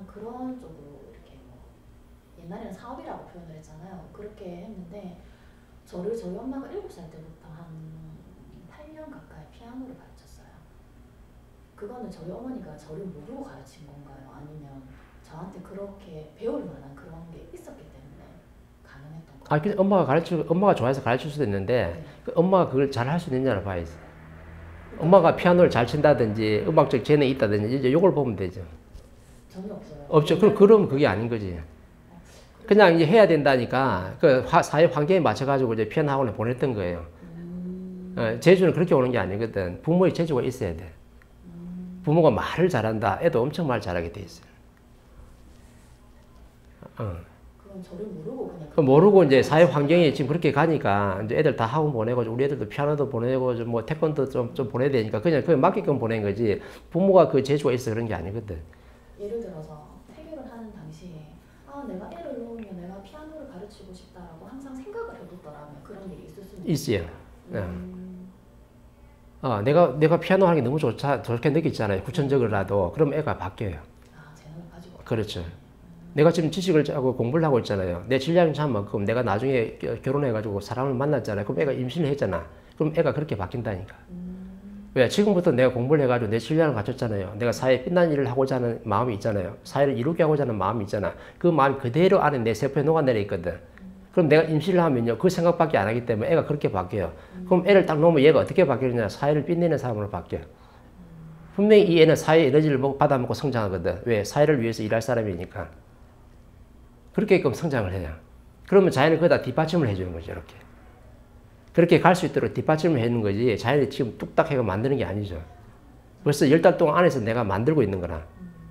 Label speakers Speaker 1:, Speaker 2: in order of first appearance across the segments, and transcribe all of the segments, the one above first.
Speaker 1: 약간 그런 쪽으로 이렇게 뭐 옛날에는 사업이라고 표현을 했잖아요. 그렇게 했는데 저희 엄마가 7살 때부터 한 8년 가까이 피아노를 가르쳤어요. 그거는 저희 어머니가 저를 모르고 가르친 건가요? 아니면 저한테 그렇게 배울 만한 그런 게 있었기 때문에 가능했던 건가요?
Speaker 2: 엄마가 좋아해서 가르칠 수도 있는데,
Speaker 1: 네.
Speaker 2: 그 엄마가 그걸 잘 할 수 있느냐를 봐야지. 엄마가 피아노를 잘 친다든지, 음악적 재능이 있다든지, 이제 요걸 보면 되죠.
Speaker 1: 전혀 없어요.
Speaker 2: 없죠. 그럼 그게 아닌 거지. 그냥 이제 해야 된다니까, 그 사회 환경에 맞춰가지고 이제 피아노 학원에 보냈던 거예요. 재주는 그렇게 오는 게 아니거든. 부모의 재주가 있어야 돼. 부모가 말을 잘한다. 애도 엄청 말 잘하게 돼 있어요.
Speaker 1: 그건 저를 모르고 그냥
Speaker 2: 모르고 이제 사회 환경이 지금 그렇게 가니까 이제 애들 다 학원 보내고 우리 애들도 피아노도 보내고 뭐 태권도 좀 보내야 되니까 그냥 그게 맞게끔 보낸 거지. 부모가 그 재주가 있어 그런 게 아니거든.
Speaker 1: 예를 들어서 해결을 하는 당시에 내가 애를 놓으면 내가 피아노를 가르치고 싶다라고 항상 생각을 해뒀더라면 그런 일이 있을 수는
Speaker 2: 있어요. 내가 피아노 하는 게 너무 좋게 느꼈잖아요. 구천적으로라도. 그럼 애가 바뀌어요.
Speaker 1: 재능을 가지고.
Speaker 2: 그렇죠. 내가 지금 지식을 하고 공부를 하고 있잖아요. 내 질량이 참 만큼 내가 나중에 결혼해가지고 사람을 만났잖아요. 그럼 애가 임신을 했잖아. 그럼 애가 그렇게 바뀐다니까. 왜? 지금부터 내가 공부를 해가지고 내 질량을 갖췄잖아요. 내가 사회에 빛난 일을 하고자 하는 마음이 있잖아요. 사회를 이루게 하고자 하는 마음이 있잖아. 그 마음이 그대로 안에 내 세포에 녹아내려 있거든. 그럼 내가 임신을 하면요. 그 생각밖에 안 하기 때문에 애가 그렇게 바뀌어요. 그럼 애를 딱 놓으면 얘가 어떻게 바뀌느냐. 사회를 빛내는 사람으로 바뀌어요. 분명히 이 애는 사회의 에너지를 받아먹고 성장하거든. 왜? 사회를 위해서 일할 사람이니까. 그렇게끔 성장을 해요. 그러면 자연이 거기다 뒷받침을 해주는 거죠. 이렇게. 그렇게 갈 수 있도록 뒷받침을 해주는 거지 자연이 지금 뚝딱 해서 만드는 게 아니죠. 벌써 10달 동안 안에서 내가 만들고 있는 거라.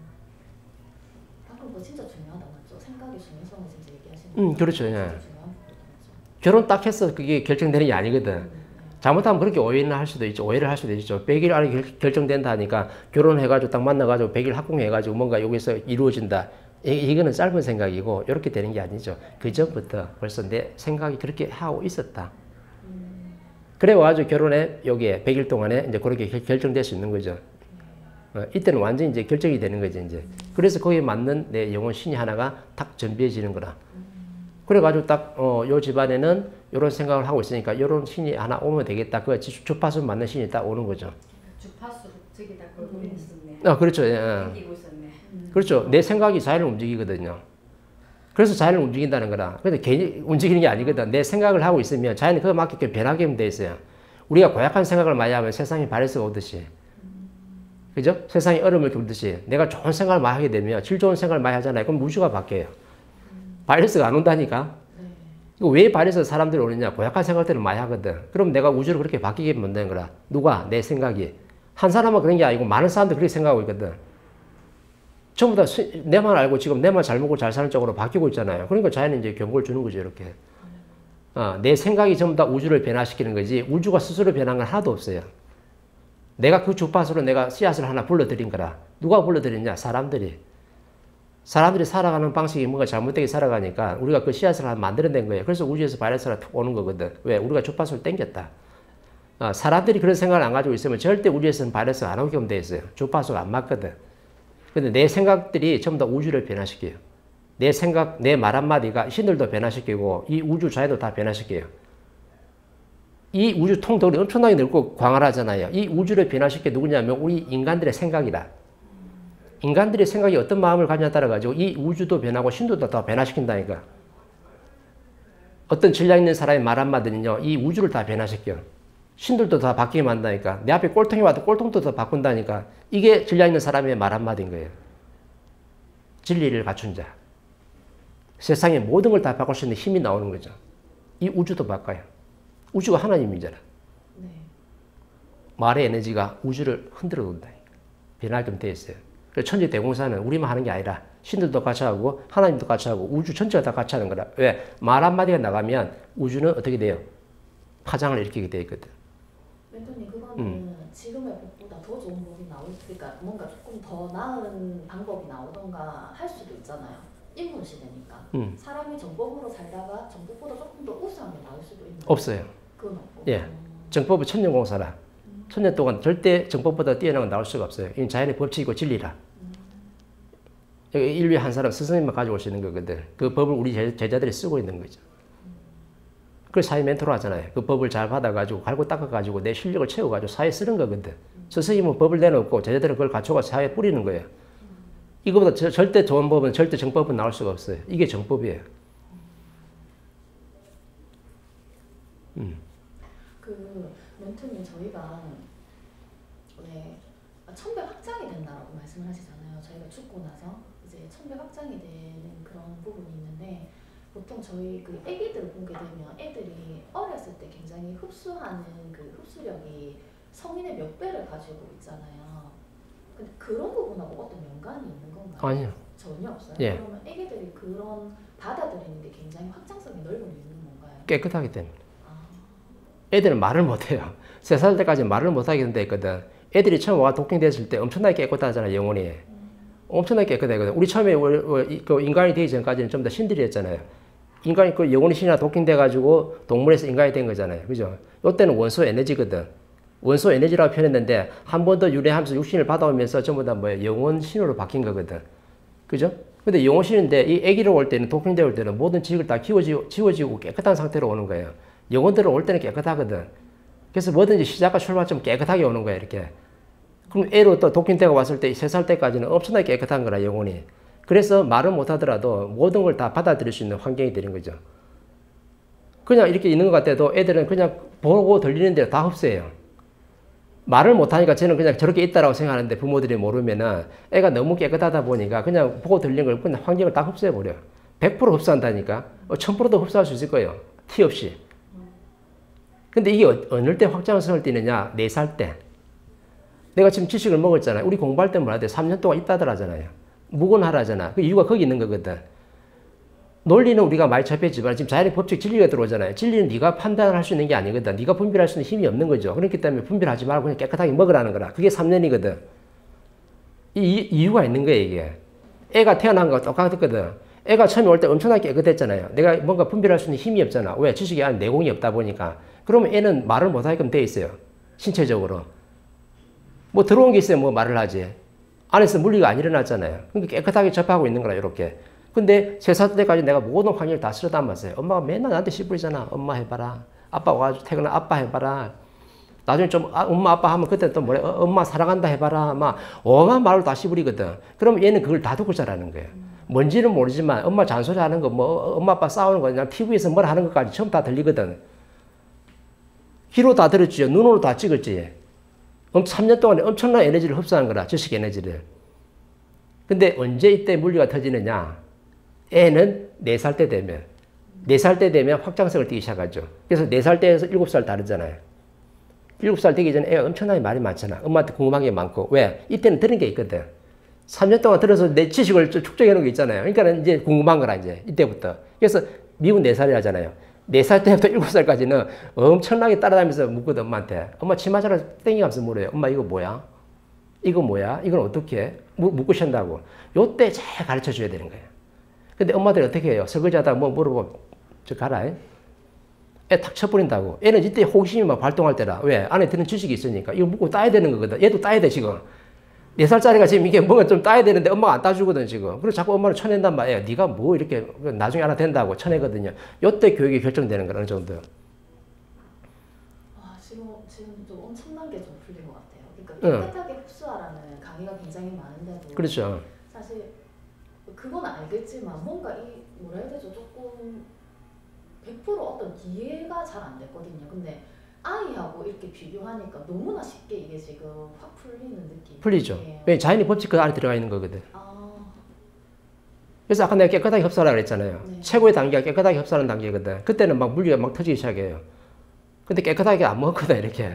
Speaker 1: 방금 거 진짜 중요하다 맞죠? 생각의 중요성을 진짜 얘기하시는
Speaker 2: 그렇죠. 예. 결혼 딱 해서 그게 결정되는 게 아니거든. 잘못하면 그렇게 오해를 할 수도 있죠. 오해를 할 수도 있죠. 100일 안에 결정된다 하니까 결혼해가지고 딱 만나가지고 100일 합공해가지고 뭔가 여기서 이루어진다. 이거는 짧은 생각이고 이렇게 되는 게 아니죠. 그 전부터 벌써 내 생각이 그렇게 하고 있었다. 그래가지고 결혼에 여기에 100일 동안에 이제 그렇게 결정될 수 있는 거죠. 이때는 완전히 이제 결정이 되는 거죠. 이제. 그래서 거기에 맞는 내 영혼 신이 하나가 딱 전비해지는 거라. 그래가지고 딱, 요 집안에는 이런 생각을 하고 있으니까 이런 신이 하나 오면 되겠다. 그 주파수 맞는 신이 딱 오는 거죠.
Speaker 3: 주파수 저기다 걸고 있었네.
Speaker 2: 그렇죠. 예.
Speaker 3: 당기고 있었네.
Speaker 2: 그렇죠. 내 생각이 자연을 움직이거든요. 그래서 자연을 움직인다는 거라. 근데 괜히 움직이는 게 아니거든. 내 생각을 하고 있으면 자연이 그거 맞게끔 변하게 돼 있어요. 우리가 고약한 생각을 많이 하면 세상에 바이러스가 오듯이. 그죠? 세상에 얼음을 굽듯이. 내가 좋은 생각을 많이 하게 되면, 질 좋은 생각을 많이 하잖아요. 그럼 우주가 바뀌어요. 바이러스가 안 온다니까. 왜 바이러스 사람들이 오느냐? 고약한 생각들을 많이 하거든. 그럼 내가 우주를 그렇게 바뀌게 만드는 거라. 누가? 내 생각이. 한 사람은 그런 게 아니고 많은 사람들이 그렇게 생각하고 있거든. 전부 다 내만 알고 지금 내만 잘 먹고 잘 사는 쪽으로 바뀌고 있잖아요. 그러니까 자연이 이제 경고를 주는 거죠, 이렇게. 내 생각이 전부 다 우주를 변화시키는 거지, 우주가 스스로 변한 건 하나도 없어요. 내가 그 주파수로 내가 씨앗을 하나 불러들인 거라. 누가 불러들였냐? 사람들이. 사람들이 살아가는 방식이 뭔가 잘못되게 살아가니까 우리가 그 씨앗을 하나 만들어낸 거예요. 그래서 우주에서 바이러스가 툭 오는 거거든. 왜? 우리가 주파수를 땡겼다. 사람들이 그런 생각을 안 가지고 있으면 절대 우주에서는 바이러스가 안 오게끔 돼 있어요. 주파수가 안 맞거든. 근데 내 생각들이 전부 다 우주를 변화시켜요. 내 생각, 내 말 한마디가 신들도 변화시키고 이 우주 자연도 다 변화시켜요. 이 우주 통독이 엄청나게 넓고 광활하잖아요. 이 우주를 변화시켜 누구냐면 우리 인간들의 생각이다. 인간들의 생각이 어떤 마음을 가지냐에 따라 가지고 이 우주도 변하고 신들도 다 변화시킨다니까. 어떤 질량 있는 사람의 말 한마디는요, 이 우주를 다 변화시켜. 신들도 다 바뀌게 만다니까. 내 앞에 꼴통이 와도 꼴통도 다 바꾼다니까. 이게 질량 있는 사람의 말 한마디인 거예요. 진리를 갖춘 자. 세상의 모든 걸 다 바꿀 수 있는 힘이 나오는 거죠. 이 우주도 바꿔요. 우주가 하나님이잖아.
Speaker 1: 네.
Speaker 2: 말의 에너지가 우주를 흔들어 놓는다니까. 변하게끔 되어 있어요. 그래서 천지대공사는 우리만 하는 게 아니라 신들도 같이 하고 하나님도 같이 하고 우주 전체가 다 같이 하는 거라. 왜? 말 한마디가 나가면 우주는 어떻게 돼요? 파장을 일으키게 되어 있거든.
Speaker 1: 멘토님, 그거는 지금의 법보다 더 좋은 법이 그러니까 뭔가 조금 더 나은 방법이 나오던가 할 수도 있잖아요. 인문 시대니까. 사람이 정법으로 살다가 정법보다 조금 더 우수한 게 나올 수도 있는
Speaker 2: 없어요.
Speaker 1: 그건 없고.
Speaker 2: 예. 정법은 천년공사라. 천년 동안 절대 정법보다 뛰어난 건 나올 수가 없어요. 이건 자연의 법칙이고 진리라. 인류의 한 사람 스승님만 가지고 올 수 있는 거거든. 그 법을 우리 제자들이 쓰고 있는 거죠. 그래서 사회 멘토로 하잖아요. 그 법을 잘 받아가지고 갈고 닦아가지고 내 실력을 채워가지고 사회에 쓰는 거거든. 스승님은 법을 내놓고 제자들은 그걸 갖춰가 사회에 뿌리는 거예요. 이거보다 절대 좋은 법은, 절대 정법은 나올 수가 없어요. 이게 정법이에요.
Speaker 1: 그 멘토님 저희가 왜 천배 확장이 된다라고 말씀을 하시잖아요. 저희가 죽고 나서 이제 천배 확장이 되는 그런 부분이 있는데 보통 저희 그 애기들 보게 되면 애들이 어렸을 때 굉장히 흡수하는 그 흡수력이 성인의 몇 배를 가지고 있잖아요. 근데 그런 부분하고 어떤 연관이 있는 건가요?
Speaker 2: 아니요.
Speaker 1: 전혀 없어요.
Speaker 2: 예.
Speaker 1: 그러면 애기들이 그런 받아들이는 게 굉장히 확장성이 넓은 이유는 뭔가요?
Speaker 2: 깨끗하기 때문에. 애들은 말을 못해요. 3살 때까지 말을 못하게 돼 있거든. 애들이 처음 와 도킹됐을 때 엄청나게 깨끗하잖아요, 영혼이. 엄청나게 깨끗하거든. 우리 처음에 그 인간이 되기 전까지는 좀 더 신들이었잖아요. 인간이 그 영혼이 신이나 도킹돼가지고 동물에서 인간이 된 거잖아요. 그죠? 요때는 원소 에너지거든. 원소 에너지라고 표현했는데 한 번 더 유래하면서 육신을 받아오면서 전부 다 뭐예요? 영혼 신으로 바뀐 거거든. 그죠? 근데 영혼 신인데 이 아기로 올 때는 도킹돼 올 때는 모든 지식을 다 지워지고 깨끗한 상태로 오는 거예요. 영혼들은 올 때는 깨끗하거든. 그래서 뭐든지 시작과 출발점 깨끗하게 오는 거야, 이렇게. 그럼 애로 또 도킹대가 왔을 때 3살 때까지는 엄청나게 깨끗한 거라, 영혼이. 그래서 말은 못하더라도 모든 걸 다 받아들일 수 있는 환경이 되는 거죠. 그냥 이렇게 있는 것 같아도 애들은 그냥 보고 들리는 대로 다 흡수해요. 말을 못하니까 저는 그냥 저렇게 있다라고 생각하는데 부모들이 모르면은 애가 너무 깨끗하다 보니까 그냥 보고 들리는 걸 그냥 환경을 다 흡수해버려. 100% 흡수한다니까. 1000%도 흡수할 수 있을 거예요. 티 없이. 근데 이게 어느 때 확장성을 띠느냐? 4살 때. 내가 지금 지식을 먹었잖아요. 우리 공부할 때 뭐라 해야 돼? 3년 동안 있다들 하잖아요. 묵은하라잖아. 그 이유가 거기 있는 거거든. 논리는 우리가 많이 접했지만 지금 자연의 법칙 진리가 들어오잖아요. 진리는 네가 판단할 수 있는 게 아니거든. 네가 분별할 수 있는 힘이 없는 거죠. 그렇기 때문에 분별하지 말고 그냥 깨끗하게 먹으라는 거라. 그게 3년이거든. 이유가 있는 거예요, 이게. 애가 태어난 거와 똑같거든. 애가 처음에 올 때 엄청나게 깨끗했잖아요. 내가 뭔가 분별할 수 있는 힘이 없잖아. 왜? 지식이 안 내공이 없다 보니까. 그러면 애는 말을 못하게끔 돼 있어요. 신체적으로. 뭐 들어온 게 있으면 뭐 말을 하지. 안에서 물리가 안 일어났잖아요. 그러니까 깨끗하게 접하고 있는 거라, 이렇게. 근데 3살 때까지 내가 모든 환경을 다 쓸어 담았어요. 엄마가 맨날 나한테 씨부리잖아. 엄마 해봐라. 아빠 와가지고 퇴근하 아빠 해봐라. 나중에 좀 엄마 아빠 하면 그때 또 뭐래? 엄마 사랑한다 해봐라. 막 오만 말로 다 씨부리거든. 그럼 얘는 그걸 다 듣고 자라는 거예요. 뭔지는 모르지만 엄마 잔소리 하는 거, 뭐 엄마 아빠 싸우는 거, 그냥 TV에서 뭘 하는 것까지 처음 다 들리거든. 귀로 다 들었지. 눈으로 다 찍었지. 3년 동안에 엄청난 에너지를 흡수한 거라. 지식 에너지를. 근데 언제 이때 물리가 터지느냐? 애는 4살 때 되면. 4살 때 되면 확장성을 띠기 시작하죠. 그래서 4살 때에서 7살 다르잖아요. 7살 되기 전에 애가 엄청나게 말이 많잖아. 엄마한테 궁금한 게 많고. 왜? 이때는 들은 게 있거든. 3년 동안 들어서 내 지식을 축적해 놓은 게 있잖아요. 그러니까 이제 궁금한 거라, 이제. 이때부터. 그래서 미국 4살이 하잖아요. 4살 때부터 7살까지는 엄청나게 따라다니면서 묻거든, 엄마한테. 엄마 치마자로 땡기면서 물어요. 엄마 이거 뭐야? 이거 뭐야? 이건 어떻게 해? 묻고 싶다고. 요때 잘 가르쳐 줘야 되는 거예요. 근데 엄마들이 어떻게 해요? 설거지 하다가 뭐 물어보면, 저 가라. 애 탁 쳐버린다고. 애는 이때 호기심이 막 발동할 때라. 왜? 안에 드는 지식이 있으니까. 이거 묻고 따야 되는 거거든. 얘도 따야 돼, 지금. 4살짜리가 지금 이게 뭔가 좀 따야 되는데 엄마가 안 따주거든, 지금. 그래서 자꾸 엄마를 쳐낸단 말이에요. 네가 뭐 이렇게 나중에 알아 된다고 쳐내거든요. 요때 교육이 결정되는 거라, 어느 정도.
Speaker 1: 와, 지금 좀 엄청난 게 좀 풀린 것 같아요. 그러니까 깨끗하게 흡수하라는 강의가 굉장히 많은데도.
Speaker 2: 그렇죠.
Speaker 1: 사실 그건 알겠지만 뭔가 이 뭐라 해야 되죠? 조금 100% 어떤 이해가 잘 안 됐거든요. 근데 아이하고 이렇게 비교하니까 너무나 쉽게 이게 지금 확 풀리는 느낌.
Speaker 2: 풀리죠. 왜? 자연의 법칙 그 안에 들어가 있는 거거든.
Speaker 1: 아.
Speaker 2: 그래서 아까 내가 깨끗하게 흡수하라고 그랬잖아요.
Speaker 1: 네.
Speaker 2: 최고의 단계가 깨끗하게 흡수하는 단계거든. 그때는 막 물리가 막 터지기 시작해요. 근데 깨끗하게 안 먹거든, 이렇게.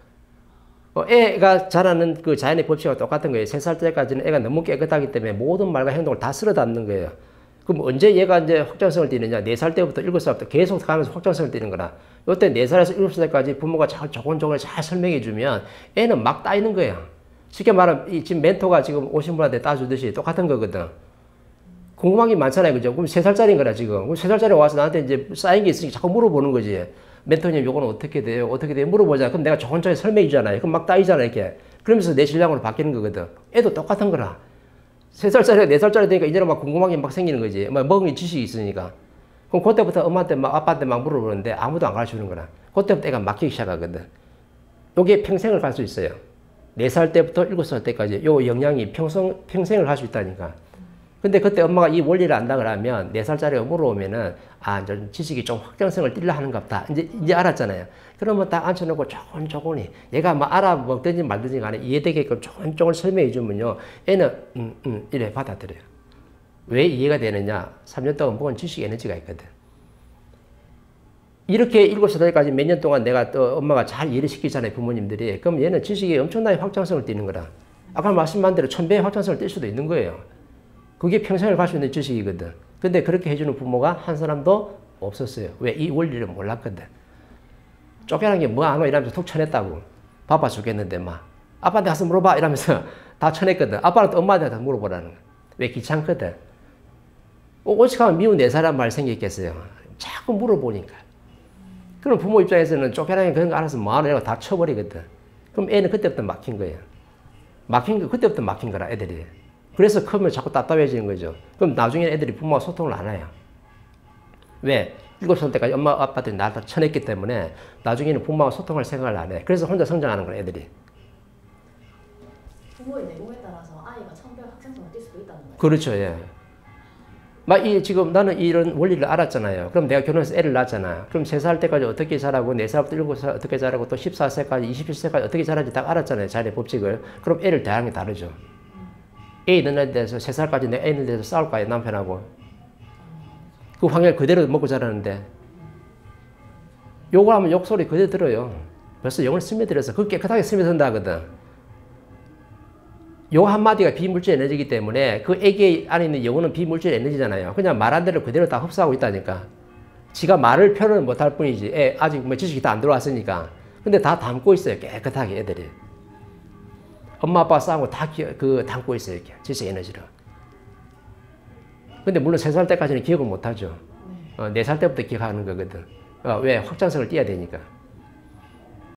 Speaker 2: 애가 자라는 그 자연의 법칙과 똑같은 거예요. 3살 때까지는 애가 너무 깨끗하기 때문에 모든 말과 행동을 다 쓸어 담는 거예요. 그럼 언제 얘가 이제 확장성을 띠느냐? 4살 때부터 7살부터 계속 가면서 확장성을 띠는 거라. 요때 4살에서 7살까지 부모가 잘 조곤조곤 잘 설명해 주면 애는 막 따이는 거야. 쉽게 말하면 지금 멘토가 지금 오신 분한테 따주듯이 똑같은 거거든. 궁금한 게 많잖아요. 그죠? 그럼 3살짜리인 거라, 지금. 그럼 3살짜리 와서 나한테 이제 쌓인 게 있으니까 자꾸 물어보는 거지. 멘토님, 요거는 어떻게 돼요? 어떻게 돼요? 물어보자. 그럼 내가 조곤조곤 설명해 주잖아요. 그럼 막 따이잖아, 이렇게. 그러면서 내 신랑으로 바뀌는 거거든. 애도 똑같은 거라. 3살짜리, 4살짜리 되니까 이제는 막 궁금한 게 막 생기는 거지. 막 먹은 지식이 있으니까. 그럼 그때부터 엄마한테 막 아빠한테 막 물어보는데 아무도 안 가르쳐 주는 거라. 그때부터 애가 막히기 시작하거든. 요게 평생을 갈 수 있어요. 4살 때부터 7살 때까지 요 영향이 평생을 갈 수 있다니까. 근데 그때 엄마가 이 원리를 안다 그러면 4살짜리가 물어오면은 아, 이제 지식이 좀 확장성을 띠려 하는가 보다. 이제 알았잖아요. 그러면 딱 앉혀놓고 조곤조곤히 얘가 뭐 알아먹든지 말든지 간에 이해되게끔 조곤조곤 설명해 주면요. 애는 이래 받아들여요. 왜 이해가 되느냐? 3년 동안 먹은 지식 에너지가 있거든. 이렇게 7살까지 몇 년 동안 내가 또 엄마가 잘 이해를 시키잖아요, 부모님들이. 그럼 얘는 지식이 엄청나게 확장성을 띠는 거라. 아까 말씀한 대로 1000배의 확장성을 띨 수도 있는 거예요. 그게 평생을 갈 수 있는 지식이거든. 근데 그렇게 해주는 부모가 한 사람도 없었어요. 왜? 이 원리를 몰랐거든. 쫓겨난 게 뭐 안 와? 이러면서 툭 쳐냈다고. 바빠 죽겠는데 막. 아빠한테 가서 물어봐. 이러면서 다 쳐냈거든. 아빠는 또 엄마한테 가서 물어보라는 거야. 왜? 귀찮거든. 오직하면 미운 4사람 말 생겼겠어요. 자꾸 물어보니까. 그럼 부모 입장에서는 쫓겨나게 그런 거 알아서 뭐하노? 이러고 다 쳐버리거든. 그럼 애는 그때부터 막힌 거예요. 그때부터 막힌 거라, 애들이. 그래서 크면 자꾸 답답해지는 거죠. 그럼 나중에 애들이 부모와 소통을 안 해요. 왜? 7살 때까지 엄마, 아빠들이 나를 다 쳐냈기 때문에 나중에는 부모와 소통할 생각을 안 해. 그래서 혼자 성장하는 거야, 애들이.
Speaker 1: 부모의 내공에 따라서 아이가 1000배 확장성을 띌 수도 있다는 거예요.
Speaker 2: 그렇죠, 예. 지금 나는 이런 원리를 알았잖아요. 그럼 내가 결혼해서 애를 낳았잖아. 그럼 3살 때까지 어떻게 자라고, 4살부터 7살 어떻게 자라고, 또 14세까지, 27세까지 어떻게 자라는지 딱 알았잖아요. 자리의 법칙을. 그럼 애를 대하는 게 다르죠. 애 있는 데서 3살까지 내 애 있는 데서 싸울 거예요, 남편하고. 그 환경 그대로 먹고 자라는데. 욕을 하면 욕소리 그대로 들어요. 벌써 영을 스며들어서 그 깨끗하게 스며든다 하거든. 요 한마디가 비물질 에너지이기 때문에 그 애기 안에 있는 영혼은 비물질 에너지잖아요. 그냥 말한 대로 그대로 다 흡수하고 있다니까. 지가 말을 표현을 못할 뿐이지. 아직 뭐 지식이 다 안 들어왔으니까. 근데 다 담고 있어요. 깨끗하게 애들이. 엄마 아빠 싸우고 다 담고 있어요. 이렇게 지식 에너지를. 근데 물론 3살 때까지는 기억을 못하죠. 4살 때부터 기억하는 거거든. 왜? 확장성을 띄어야 되니까.